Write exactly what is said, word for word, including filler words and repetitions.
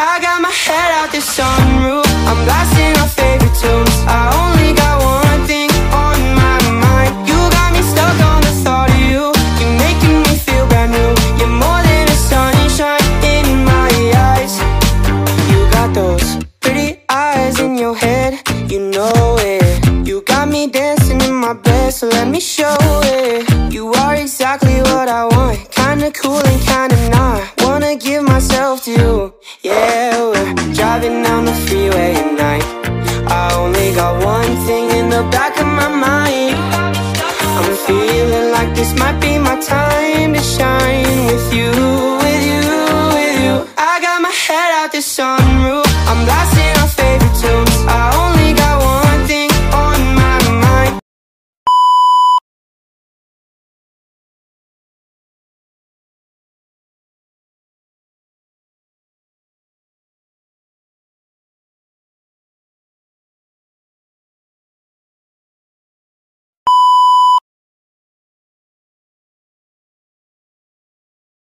I got my head out the sunroof, I'm blasting our favorite tunes. I only got one thing on my mind. You got me stuck on the thought of you. You're making me feel brand new. You're more than a sunshine in my eyes. You got those pretty eyes in your head, you know it. You got me dancing in my bed, so let me show it. You are exactly what I want, kinda cool and kinda not. Wanna give myself to you. Yeah, we're driving down the freeway at night. I only got one thing in the back of my mind. I'm feeling like this might be my time to shine with you, with you, with you. I got my head out the sunroof,